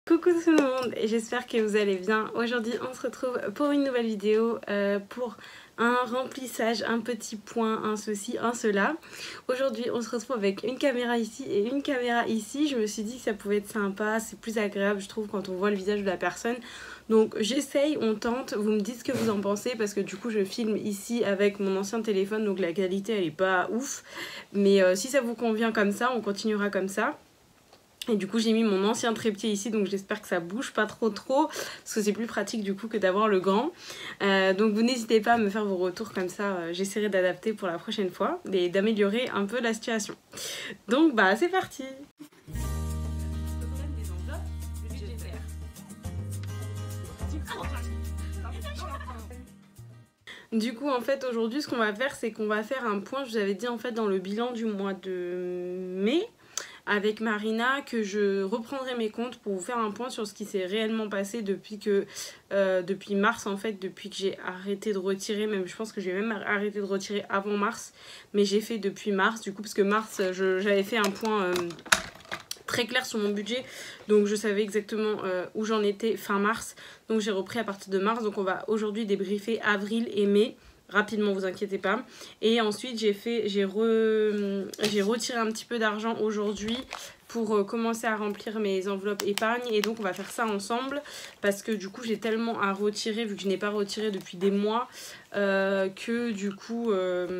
Coucou tout le monde et j'espère que vous allez bien. Aujourd'hui on se retrouve pour une nouvelle vidéo pour un remplissage, un petit point, un ceci, un cela. Aujourd'hui on se retrouve avec une caméra ici et une caméra ici. Je me suis dit que ça pouvait être sympa, c'est plus agréable je trouve quand on voit le visage de la personne. Donc j'essaye, on tente, vous me dites ce que vous en pensez parce que du coup je filme ici avec mon ancien téléphone donc la qualité elle est pas ouf. Mais si ça vous convient comme ça, on continuera comme ça. Et du coup j'ai mis mon ancien trépied ici donc j'espère que ça bouge pas trop parce que c'est plus pratique du coup que d'avoir le grand. Donc vous n'hésitez pas à me faire vos retours comme ça, j'essaierai d'adapter pour la prochaine fois et d'améliorer un peu la situation. Donc bah c'est parti. Du coup en fait aujourd'hui ce qu'on va faire c'est qu'on va faire un point, je vous avais dit en fait dans le bilan du mois de mai avec Marina que je reprendrai mes comptes pour vous faire un point sur ce qui s'est réellement passé depuis mars en fait, depuis que j'ai arrêté de retirer, même je pense que j'ai même arrêté de retirer avant mars, mais j'ai fait depuis mars du coup parce que mars j'avais fait un point très clair sur mon budget donc je savais exactement où j'en étais fin mars, donc j'ai repris à partir de mars. Donc on va aujourd'hui débriefer avril et mai rapidement, vous inquiétez pas. Et ensuite j'ai retiré un petit peu d'argent aujourd'hui pour commencer à remplir mes enveloppes épargne, et donc on va faire ça ensemble parce que du coup j'ai tellement à retirer vu que je n'ai pas retiré depuis des mois que du coup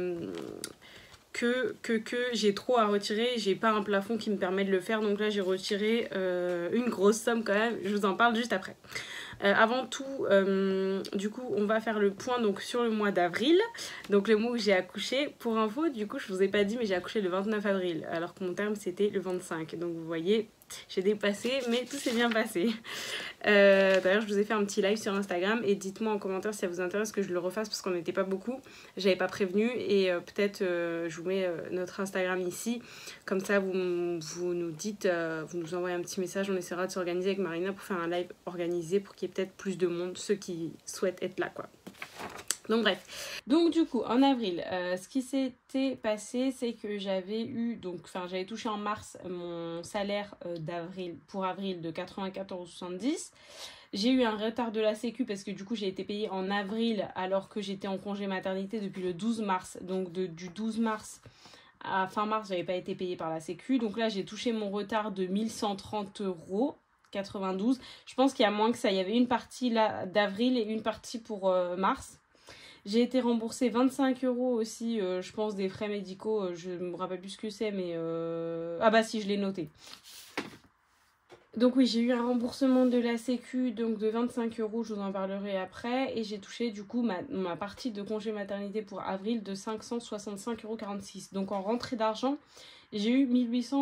que j'ai trop à retirer, j'ai pas un plafond qui me permet de le faire, donc là j'ai retiré une grosse somme quand même, je vous en parle juste après. Avant tout, du coup, on va faire le point donc, sur le mois d'avril, donc le mois où j'ai accouché. Pour info, du coup, je vous ai pas dit, mais j'ai accouché le 29 avril, alors que mon terme c'était le 25. Donc vous voyez, j'ai dépassé, mais tout s'est bien passé. D'ailleurs, je vous ai fait un petit live sur Instagram et dites-moi en commentaire si ça vous intéresse que je le refasse parce qu'on n'était pas beaucoup. J'avais pas prévenu et peut-être je vous mets notre Instagram ici. Comme ça, vous nous dites, vous nous envoyez un petit message. On essaiera de s'organiser avec Marina pour faire un live organisé pour qu'il y ait peut-être plus de monde, ceux qui souhaitent être là, quoi. Donc bref, donc du coup en avril, ce qui s'était passé c'est que j'avais touché en mars mon salaire d'avril pour avril de 94,70 €. J'ai eu un retard de la sécu parce que du coup j'ai été payée en avril alors que j'étais en congé maternité depuis le 12 mars. Donc du 12 mars à fin mars j'avais pas été payée par la sécu. Donc là j'ai touché mon retard de 1130,92 €. Je pense qu'il y a moins que ça, il y avait une partie là d'avril et une partie pour mars. J'ai été remboursée 25 € aussi, je pense, des frais médicaux. Je me rappelle plus ce que c'est, mais... Ah bah si, je l'ai noté. Donc oui, j'ai eu un remboursement de la sécu donc de 25 €, je vous en parlerai après. Et j'ai touché du coup ma partie de congé maternité pour avril de 565,46 €. Donc en rentrée d'argent, j'ai eu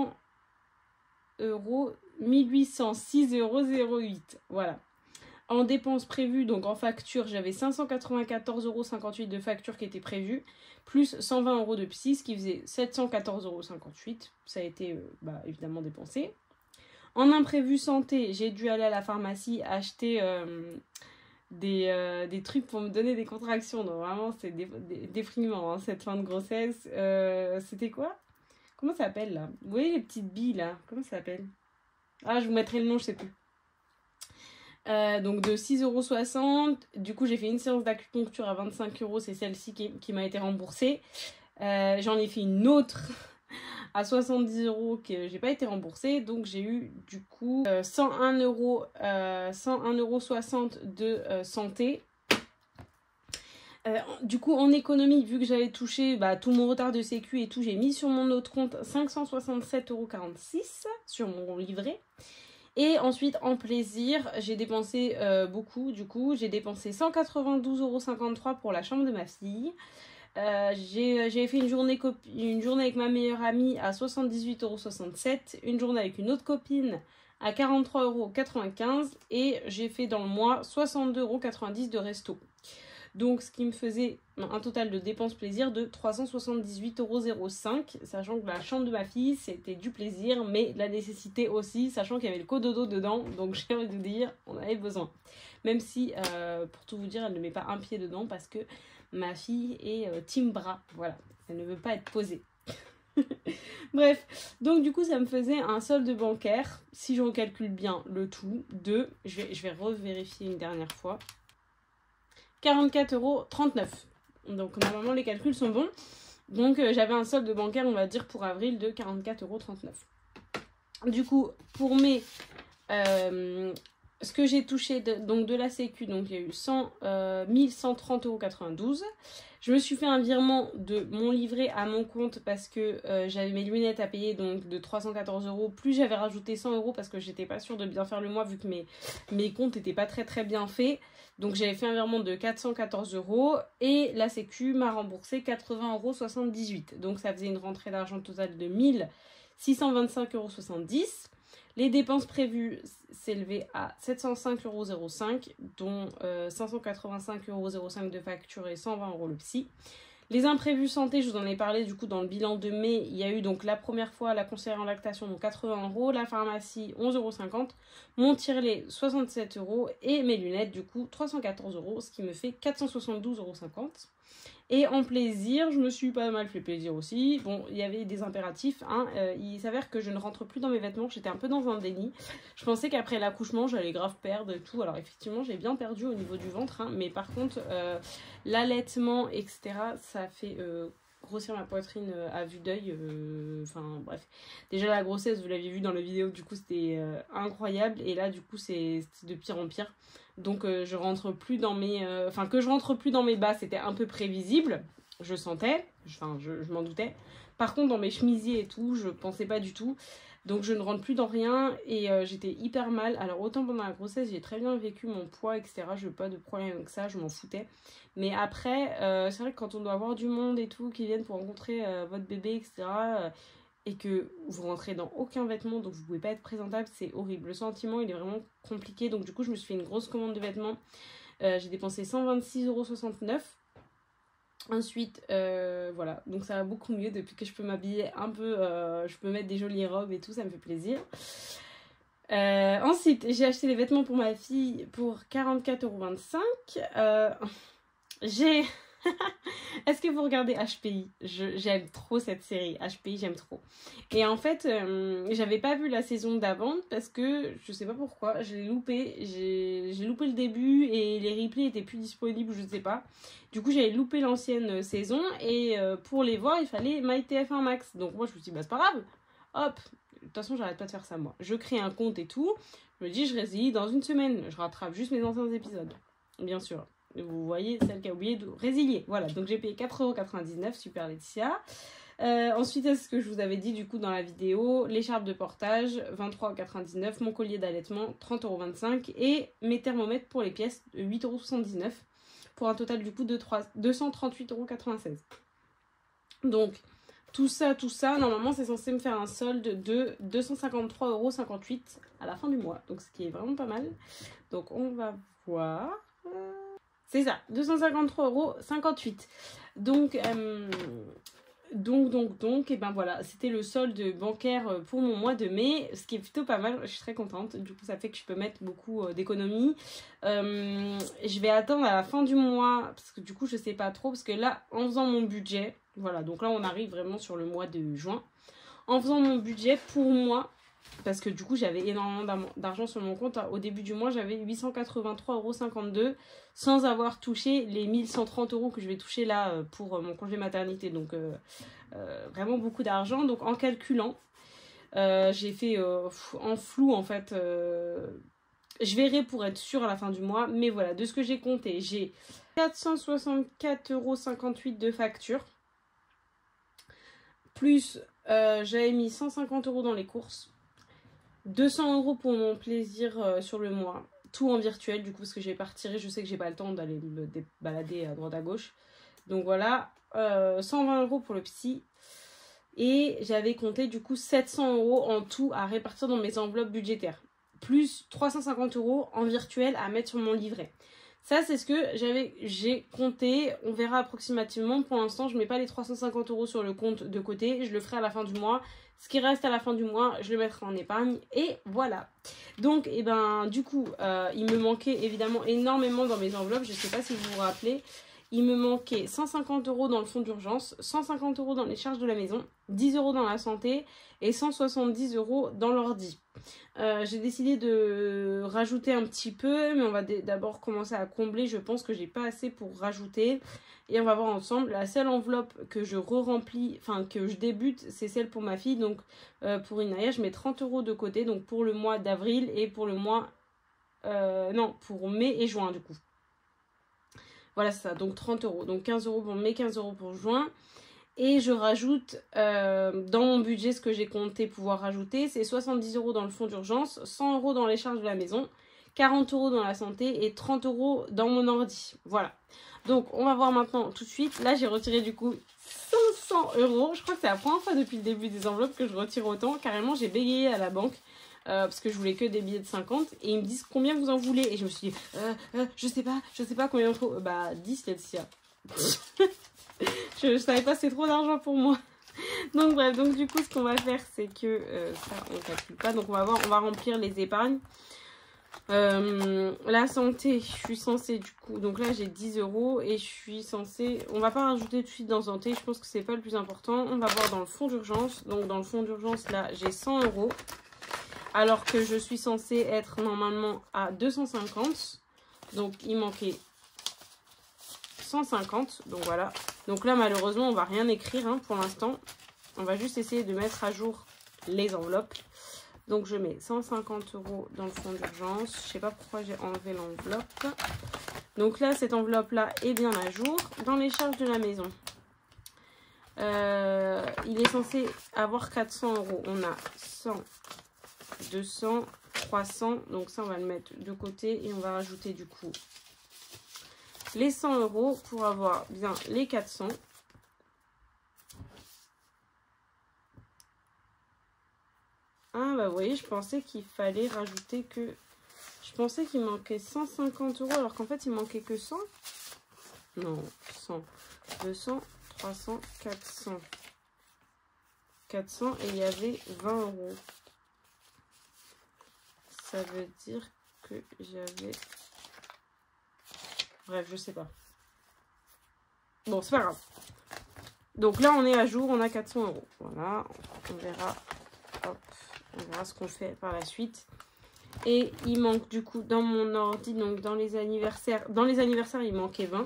1806,08 €. Voilà. En dépenses prévues, donc en facture, j'avais 594,58 € de facture qui était prévue, plus 120 € de psy, ce qui faisait 714,58 €. Ça a été évidemment dépensé. En imprévu santé, j'ai dû aller à la pharmacie acheter des trucs pour me donner des contractions. Donc vraiment, c'est déprimant hein, cette fin de grossesse. C'était quoi? Comment ça s'appelle là? Vous voyez les petites billes là? Comment ça s'appelle? Ah, je vous mettrai le nom, je sais plus. Donc de 6,60 €. Du coup j'ai fait une séance d'acupuncture à 25 €, c'est celle-ci qui m'a été remboursée. J'en ai fait une autre à 70 € que j'ai pas été remboursée, donc j'ai eu du coup 101,60 € de santé. Du coup en économie, vu que j'avais touché tout mon retard de sécu et tout, j'ai mis sur mon autre compte 567,46 € sur mon livret. Et ensuite, en plaisir, j'ai dépensé beaucoup. Du coup, j'ai dépensé 192,53 € pour la chambre de ma fille. J'ai fait une journée avec ma meilleure amie à 78,67 €. Une journée avec une autre copine à 43,95 € Et j'ai fait dans le mois 62,90 € de resto. Donc, ce qui me faisait un total de dépenses plaisir de 378,05 €, sachant que la chambre de ma fille, c'était du plaisir, mais de la nécessité aussi, sachant qu'il y avait le cododo dedans, donc j'ai envie de vous dire, on avait besoin. Même si, pour tout vous dire, elle ne met pas un pied dedans parce que ma fille est team bras, voilà, elle ne veut pas être posée. Bref, donc du coup ça me faisait un solde bancaire, si je recalcule bien le tout, de, je vais revérifier une dernière fois, 44,39 €. Donc normalement les calculs sont bons. Donc j'avais un solde bancaire, on va dire, pour avril de 44,39 €. Du coup, pour mes... ce que j'ai touché donc de la sécu, donc il y a eu 1130,92 €. Je me suis fait un virement de mon livret à mon compte parce que j'avais mes lunettes à payer, donc de 314 €. Plus j'avais rajouté 100 € parce que j'étais pas sûre de bien faire le mois vu que mes comptes n'étaient pas très bien faits. Donc j'avais fait un virement de 414 € et la sécu m'a remboursé 80,78 €. Donc ça faisait une rentrée d'argent totale de 1625,70 €. Les dépenses prévues s'élevaient à 705,05 €, dont 585,05 € de facture et 120 € le psy. Les imprévus santé, je vous en ai parlé du coup dans le bilan de mai. Il y a eu donc la première fois la conseillère en lactation, donc 80 €, la pharmacie 11,50 €, mon tire-lait 67 € et mes lunettes du coup 314 €, ce qui me fait 472,50 €. Et en plaisir, je me suis pas mal fait plaisir aussi. Bon, il y avait des impératifs. Hein. Il s'avère que je ne rentre plus dans mes vêtements. J'étais un peu dans un déni. Je pensais qu'après l'accouchement, j'allais grave perdre et tout. Alors effectivement, j'ai bien perdu au niveau du ventre. Hein. Mais par contre, l'allaitement, etc., ça fait grossir ma poitrine à vue d'œil. Enfin bref. Déjà la grossesse, vous l'aviez vu dans la vidéo, du coup c'était incroyable. Et là, du coup, c'est de pire en pire. Donc je rentre plus dans mes... Enfin, que je rentre plus dans mes bas, c'était un peu prévisible. Je sentais, enfin je m'en doutais. Par contre, dans mes chemisiers et tout, je pensais pas du tout. Donc je ne rentre plus dans rien et j'étais hyper mal. Alors autant pendant la grossesse, j'ai très bien vécu mon poids, etc. Je n'ai pas de problème avec ça, je m'en foutais. Mais après, c'est vrai que quand on doit avoir du monde et tout, qui viennent pour rencontrer votre bébé, etc., et que vous rentrez dans aucun vêtement, donc vous pouvez pas être présentable, c'est horrible. Le sentiment, il est vraiment compliqué. Donc du coup, je me suis fait une grosse commande de vêtements. J'ai dépensé 126,69 €. Ensuite, voilà, donc ça va beaucoup mieux depuis que je peux m'habiller un peu, je peux mettre des jolies robes et tout, ça me fait plaisir. Ensuite, j'ai acheté les vêtements pour ma fille pour 44,25 €. J'ai... Est-ce que vous regardez HPI? J'aime trop cette série, HPI, j'aime trop. Et en fait, j'avais pas vu la saison d'avant parce que je sais pas pourquoi, je l'ai loupé. J'ai loupé le début et les replays étaient plus disponibles, je sais pas. Du coup, j'avais loupé l'ancienne saison et pour les voir, il fallait MyTF1 Max. Donc moi, je me suis dit, bah c'est pas grave, hop. De toute façon, j'arrête pas de faire ça moi. Je crée un compte et tout. Je me dis, je résille dans une semaine. Je rattrape juste mes anciens épisodes, bien sûr. Vous voyez, celle qui a oublié de résilier. Voilà, donc j'ai payé 4,99 €, super Laetitia. Ensuite, c'est ce que je vous avais dit du coup dans la vidéo. L'écharpe de portage, 23,99 €. Mon collier d'allaitement, 30,25 € et mes thermomètres pour les pièces, 8,79 €. Pour un total du coup de 238,96 €. Donc, tout ça, normalement, c'est censé me faire un solde de 253,58 € à la fin du mois. Donc, ce qui est vraiment pas mal. Donc, on va voir... C'est ça, 253,58 €. Donc, et ben voilà, c'était le solde bancaire pour mon mois de mai, ce qui est plutôt pas mal, je suis très contente. Du coup, ça fait que je peux mettre beaucoup d'économies. Je vais attendre à la fin du mois, parce que du coup, je sais pas trop, parce que là, en faisant mon budget, voilà, donc là, on arrive vraiment sur le mois de juin. En faisant mon budget, pour moi, parce que du coup j'avais énormément d'argent sur mon compte. Au début du mois j'avais 883,52 € sans avoir touché les 1130 € que je vais toucher là pour mon congé maternité. Donc vraiment beaucoup d'argent. Donc en calculant, j'ai fait en flou en fait. Je verrai pour être sûre à la fin du mois. Mais voilà, de ce que j'ai compté, j'ai 464,58 € de facture. Plus j'avais mis 150 € dans les courses. 200 € pour mon plaisir sur le mois, tout en virtuel du coup parce que je vais partir, je sais que j'ai pas le temps d'aller me balader à droite à gauche, donc voilà. 120 € pour le psy et j'avais compté du coup 700 € en tout à répartir dans mes enveloppes budgétaires, plus 350 € en virtuel à mettre sur mon livret. Ça c'est ce que j'ai compté, on verra approximativement. Pour l'instant je mets pas les 350 € sur le compte de côté, je le ferai à la fin du mois. Ce qui reste à la fin du mois, je le mettrai en épargne et voilà. Donc, et ben, du coup, il me manquait évidemment énormément dans mes enveloppes. Je ne sais pas si vous vous rappelez. il me manquait 150 € dans le fonds d'urgence, 150 € dans les charges de la maison, 10 € dans la santé et 170 € dans l'ordi. J'ai décidé de rajouter un petit peu, mais on va d'abord commencer à combler. Je pense que j'ai pas assez pour rajouter. Et on va voir ensemble. La seule enveloppe que je re-remplis, enfin que je débute, c'est celle pour ma fille. Donc pour Inaya, je mets 30 € de côté. Donc pour le mois d'avril et pour le mois... non, pour mai et juin du coup. Voilà, c'est ça. Donc 30 €. Donc 15 € pour mai, 15 € pour juin. Et je rajoute dans mon budget ce que j'ai compté pouvoir rajouter. C'est 70 € dans le fonds d'urgence, 100 € dans les charges de la maison, 40 € dans la santé et 30 € dans mon ordi. Voilà. Donc on va voir maintenant tout de suite. Là j'ai retiré du coup 500 €. Je crois que c'est la première fois depuis le début des enveloppes que je retire autant. Carrément j'ai bégayé à la banque. Parce que je voulais que des billets de 50 et ils me disent combien vous en voulez et je me suis dit je sais pas combien il faut. Bah 10 Laetitia. Je savais pas, c'est trop d'argent pour moi. Donc bref, donc du coup ce qu'on va faire c'est que ça on calcule pas. Donc on va voir, on va remplir les épargnes. La santé, je suis censée du coup, donc là j'ai 10 € et je suis censée, on va pas rajouter tout de suite dans santé, je pense que c'est pas le plus important. On va voir dans le fonds d'urgence. Donc dans le fonds d'urgence là j'ai 100 €. Alors que je suis censée être normalement à 250. Donc il manquait 150. Donc voilà. Donc là malheureusement on va rien écrire hein, pour l'instant. On va juste essayer de mettre à jour les enveloppes. Donc je mets 150 € dans le fonds d'urgence. Je sais pas pourquoi j'ai enlevé l'enveloppe. Donc là cette enveloppe là est bien à jour. Dans les charges de la maison. Il est censé avoir 400 €. On a 100, 200, 300. Donc ça on va le mettre de côté. Et on va rajouter du coup les 100 € pour avoir bien les 400. Ah bah vous voyez, je pensais qu'il fallait rajouter que... Je pensais qu'il manquait 150 € alors qu'en fait il manquait que 100. Non, 100, 200, 300, 400. 400 et il y avait 20 €. Ça veut dire que j'avais... Bref, je sais pas. Bon, c'est pas grave. Donc là, on est à jour, on a 400 €. Voilà, on verra. Hop, on verra ce qu'on fait par la suite. Et il manque du coup dans mon ordi, donc dans les anniversaires. Dans les anniversaires, il manquait 20.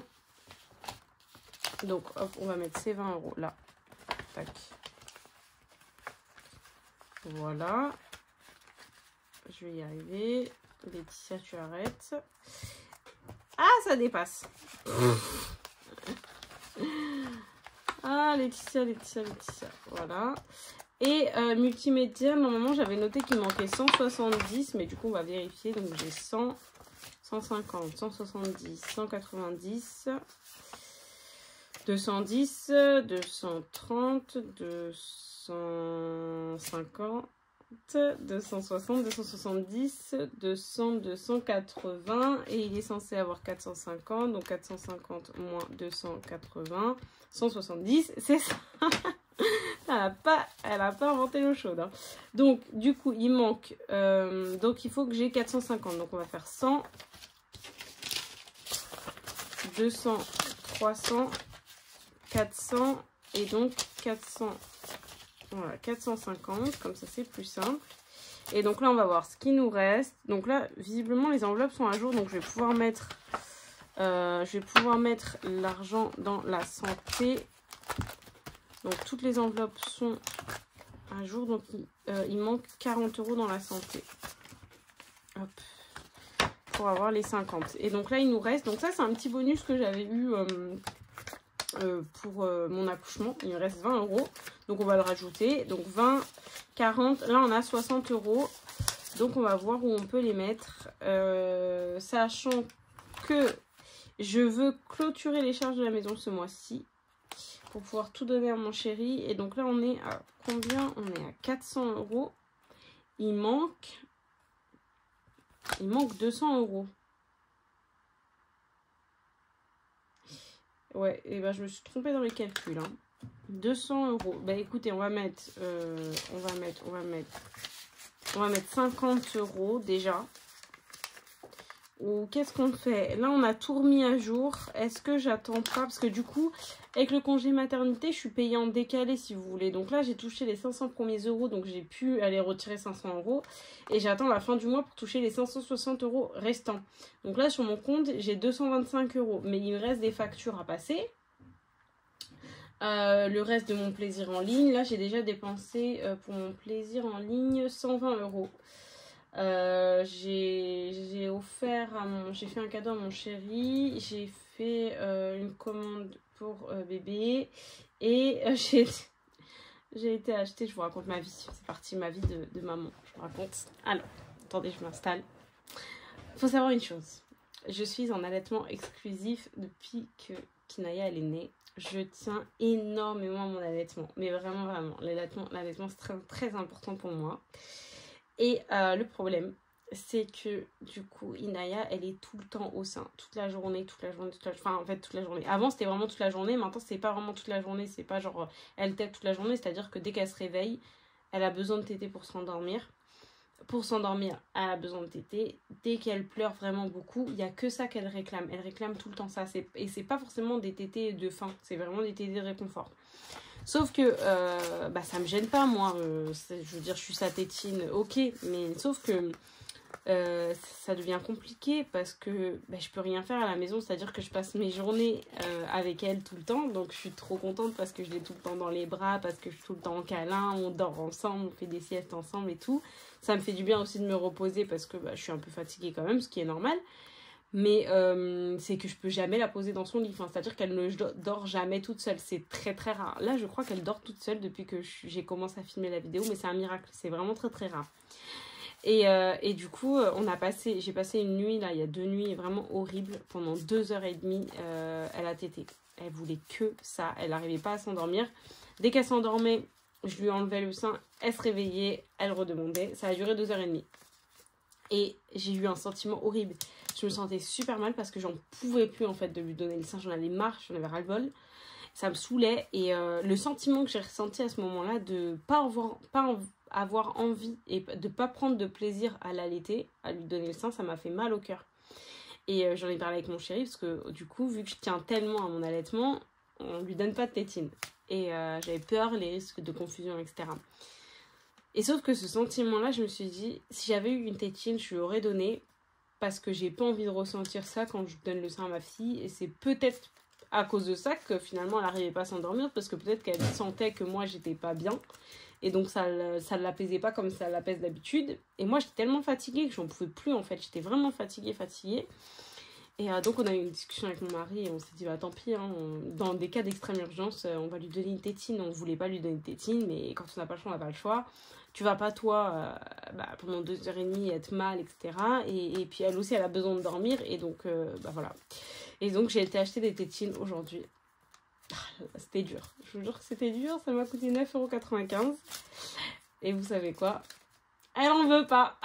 Donc hop, on va mettre ces 20 € là. Tac. Voilà. Je vais y arriver. Laetitia, tu arrêtes. Ah, ça dépasse. Ah, Laetitia. Voilà. Et multimédia, normalement, j'avais noté qu'il manquait 170. Mais du coup, on va vérifier. Donc, j'ai 100, 150, 170, 190, 210, 230, 250... 260, 270, 200, 280 et il est censé avoir 450, donc 450 moins 280, 170, c'est ça. Elle a pas inventé l'eau chaude. Hein. Donc du coup il manque, donc il faut que j'ai 450, donc on va faire 100, 200, 300, 400 et donc 400. Voilà, 450, comme ça c'est plus simple. Et donc là, on va voir ce qui nous reste. Donc là, visiblement, les enveloppes sont à jour. Donc je vais pouvoir mettre l'argent dans la santé. Donc toutes les enveloppes sont à jour. Donc il manque 40 € dans la santé. Hop. Pour avoir les 50. Et donc là, il nous reste. Donc ça, c'est un petit bonus que j'avais eu... pour mon accouchement, il me reste 20 €, donc on va le rajouter, donc 20, 40, là on a 60 €, donc on va voir où on peut les mettre, sachant que je veux clôturer les charges de la maison ce mois-ci, pour pouvoir tout donner à mon chéri, et donc là on est à combien? On est à 400 €, il manque 200 €. Ouais, et ben je me suis trompée dans les calculs. Hein. 200 €. Bah écoutez, on va mettre 50 € déjà. ou qu'est-ce qu'on fait? Là, on a tout remis à jour. Est-ce que j'attends pas? Parce que du coup, avec le congé maternité, je suis payée en décalé, si vous voulez. Donc là, j'ai touché les 500 premiers euros, donc j'ai pu aller retirer 500 euros. Et j'attends la fin du mois pour toucher les 560 euros restants. Donc là, sur mon compte, j'ai 225 euros. Mais il me reste des factures à passer. Le reste de mon plaisir en ligne, là, j'ai déjà dépensé pour mon plaisir en ligne 120 euros. J'ai offert j'ai fait un cadeau à mon chéri, j'ai fait une commande pour bébé et j'ai été acheter, je vous raconte ma vie, c'est parti ma vie de maman, je vous raconte. Alors, attendez, je m'installe. Faut savoir une chose, je suis en allaitement exclusif depuis que Kinaya elle est née. Je tiens énormément à mon allaitement, mais vraiment l'allaitement c'est très, très important pour moi. Et le problème, c'est que du coup, Inaya, elle est tout le temps au sein, toute la journée, enfin en fait toute la journée. Avant, c'était vraiment toute la journée, maintenant, c'est pas vraiment toute la journée, c'est pas genre elle tète toute la journée, c'est-à-dire que dès qu'elle se réveille, elle a besoin de téter pour s'endormir. Pour s'endormir, elle a besoin de téter. Dès qu'elle pleure vraiment beaucoup, il n'y a que ça qu'elle réclame. Elle réclame tout le temps ça. Et c'est pas forcément des tétés de faim, c'est vraiment des tétés de réconfort. Sauf que ça me gêne pas, moi. Je veux dire, je suis sa tétine, ok. Mais sauf que ça devient compliqué parce que je peux rien faire à la maison. C'est-à-dire que je passe mes journées avec elle tout le temps. Donc je suis trop contente parce que je l'ai tout le temps dans les bras, parce que je suis tout le temps en câlin, on dort ensemble, on fait des siestes ensemble et tout. Ça me fait du bien aussi de me reposer parce que je suis un peu fatiguée quand même, ce qui est normal. Mais c'est que je peux jamais la poser dans son lit. Enfin, c'est-à-dire qu'elle ne dort jamais toute seule. C'est très très rare. Là, je crois qu'elle dort toute seule depuis que j'ai commencé à filmer la vidéo. Mais c'est un miracle. C'est vraiment très très rare. Et du coup, j'ai passé une nuit, là, il y a 2 nuits vraiment horribles. Pendant 2h30, elle a tété. Elle voulait que ça. Elle n'arrivait pas à s'endormir. Dès qu'elle s'endormait, je lui enlevais le sein. Elle se réveillait. Elle redemandait. Ça a duré 2h30. Et j'ai eu un sentiment horrible. Je me sentais super mal parce que j'en pouvais plus en fait de lui donner le sein. J'en avais marre, j'en avais ras-le-bol. Ça me saoulait. Et le sentiment que j'ai ressenti à ce moment-là de pas avoir envie et de pas prendre de plaisir à l'allaiter, à lui donner le sein, ça m'a fait mal au cœur. Et j'en ai parlé avec mon chéri parce que du coup, vu que je tiens tellement à mon allaitement, on lui donne pas de tétine. Et j'avais peur, les risques de confusion, etc. Et sauf que ce sentiment-là, je me suis dit, si j'avais eu une tétine, je lui aurais donné parce que j'ai pas envie de ressentir ça quand je donne le sein à ma fille. Et c'est peut-être à cause de ça que finalement elle n'arrivait pas à s'endormir parce que peut-être qu'elle sentait que moi j'étais pas bien. Et donc ça l'apaisait pas comme ça l'apaise d'habitude. Et moi j'étais tellement fatiguée que j'en pouvais plus en fait. J'étais vraiment fatiguée. Et donc on a eu une discussion avec mon mari et on s'est dit bah tant pis, hein, dans des cas d'extrême urgence, on va lui donner une tétine. On voulait pas lui donner une tétine, mais quand on n'a pas le choix, on n'a pas le choix. Tu vas pas toi pendant 2h30 être mal, etc. Et puis elle aussi elle a besoin de dormir et donc voilà. Et donc j'ai été acheter des tétines aujourd'hui. C'était dur, je vous jure que c'était dur, ça m'a coûté 9,95 €. Et vous savez quoi? Elle en veut pas.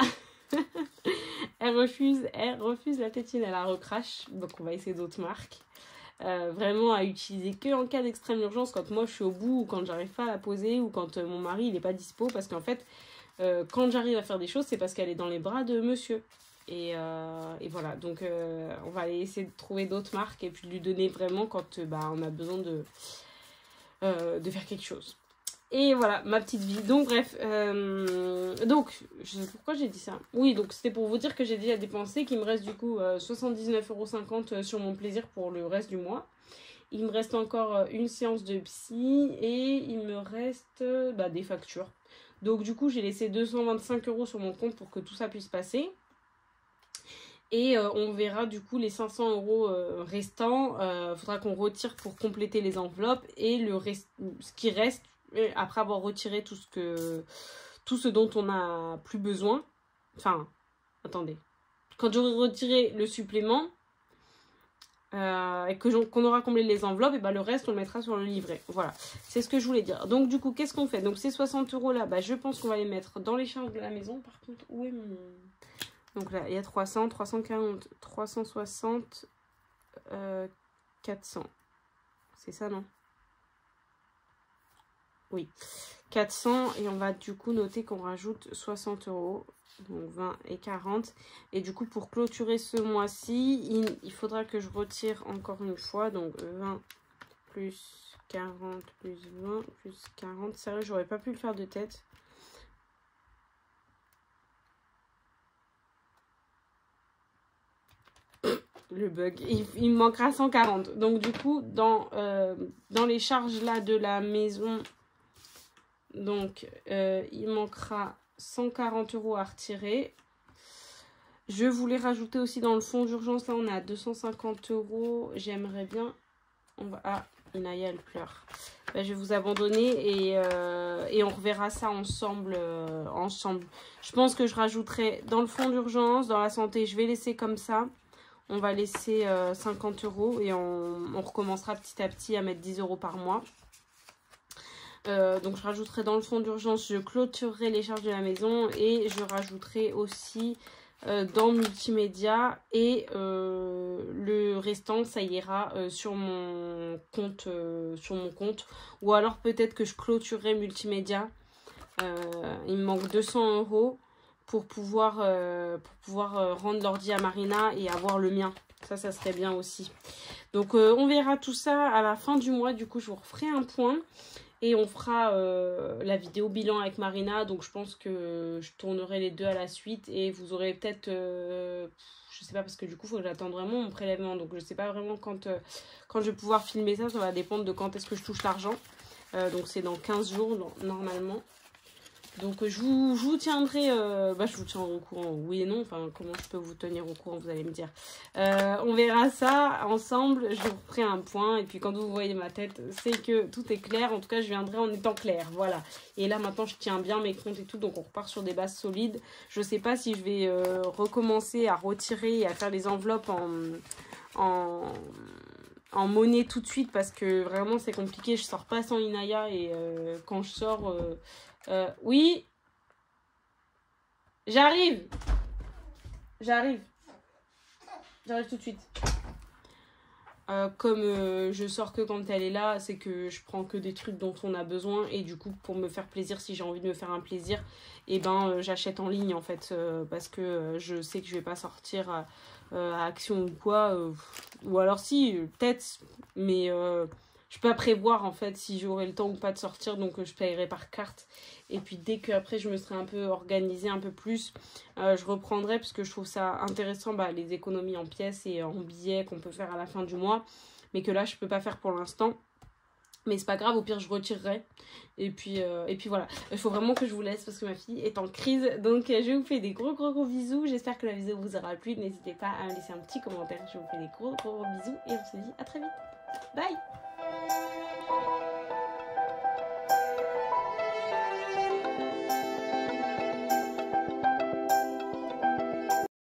Elle refuse la tétine, elle la recrache. Donc on va essayer d'autres marques. Vraiment à utiliser que en cas d'extrême urgence, quand moi je suis au bout ou quand j'arrive pas à la poser ou quand mon mari il est pas dispo, parce qu'en fait quand j'arrive à faire des choses c'est parce qu'elle est dans les bras de monsieur. Et voilà, donc on va aller essayer de trouver d'autres marques et puis de lui donner vraiment quand on a besoin de faire quelque chose. Et voilà, ma petite vie. Donc bref, donc, je sais pourquoi j'ai dit ça. Oui, donc c'était pour vous dire que j'ai déjà dépensé, qu'il me reste du coup 79,50 € sur mon plaisir pour le reste du mois. Il me reste encore une séance de psy et il me reste des factures. Donc du coup, j'ai laissé 225 € sur mon compte pour que tout ça puisse passer. Et on verra du coup les 500 € restants. Faudra qu'on retire pour compléter les enveloppes et ce qui reste après avoir retiré tout ce dont on n'a plus besoin. Enfin, attendez. Quand j'aurai retiré le supplément et qu'on aura comblé les enveloppes, et le reste on le mettra sur le livret. Voilà, c'est ce que je voulais dire. Donc du coup, qu'est-ce qu'on fait? Donc ces 60 € là, je pense qu'on va les mettre dans les charges de la maison. Par contre, où est mon... Donc là, il y a 300, 340, 360, 400. C'est ça, non? Oui. 400 et on va du coup noter qu'on rajoute 60 €. Donc 20 et 40. Et du coup, pour clôturer ce mois-ci, il faudra que je retire encore une fois. Donc 20 plus 40 plus 20 plus 40. Sérieux, j'aurais pas pu le faire de tête. Le bug, il me manquera 140. Donc du coup, dans les charges là de la maison, donc il manquera 140 € à retirer. Je voulais rajouter aussi dans le fonds d'urgence, là on est à 250 €. J'aimerais bien... Ah, Inaya elle pleure. Ben, je vais vous abandonner et on reverra ça ensemble, Je pense que je rajouterai dans le fonds d'urgence, dans la santé, je vais laisser comme ça. On va laisser 50 € et on recommencera petit à petit à mettre 10 € par mois. Donc je rajouterai dans le fonds d'urgence, je clôturerai les charges de la maison et je rajouterai aussi dans multimédia et le restant ça ira sur mon compte ou alors peut-être que je clôturerai multimédia. Il me manque 200 € pour pouvoir rendre l'ordi à Marina et avoir le mien. Ça serait bien aussi. Donc on verra tout ça à la fin du mois. Du coup je vous referai un point. Et on fera la vidéo bilan avec Marina. Donc je pense que je tournerai les deux à la suite. Et vous aurez peut-être... je sais pas parce que du coup il faut que j'attende vraiment mon prélèvement. Donc je sais pas vraiment quand je vais pouvoir filmer ça. Ça va dépendre de quand est-ce que je touche l'argent. Donc c'est dans 15 jours normalement. Donc je vous tiendrai, je vous tiendrai au courant, oui et non, enfin comment je peux vous tenir au courant, vous allez me dire. On verra ça ensemble, je vous ferai un point et puis quand vous voyez ma tête, c'est que tout est clair, en tout cas je viendrai en étant clair, voilà. Et là maintenant je tiens bien mes comptes et tout, donc on repart sur des bases solides. Je sais pas si je vais recommencer à retirer et à faire les enveloppes en monnaie tout de suite parce que vraiment c'est compliqué, je sors pas sans Inaya et quand je sors... oui, j'arrive tout de suite. Comme je sors que quand elle est là, c'est que je prends que des trucs dont on a besoin et du coup pour me faire plaisir, si j'ai envie de me faire un plaisir, et j'achète en ligne en fait parce que je sais que je vais pas sortir à Action ou quoi, ou alors si peut-être, mais je peux pas prévoir en fait si j'aurai le temps ou pas de sortir, donc je paierai par carte. Et puis dès que après je me serai un peu organisée un peu plus, je reprendrai parce que je trouve ça intéressant les économies en pièces et en billets qu'on peut faire à la fin du mois, mais que là je peux pas faire pour l'instant. Mais c'est pas grave, au pire je retirerai. Et puis voilà, il faut vraiment que je vous laisse parce que ma fille est en crise. Donc je vous fais des gros bisous. J'espère que la vidéo vous aura plu. N'hésitez pas à me laisser un petit commentaire. Je vous fais des gros bisous et on se dit à très vite. Bye!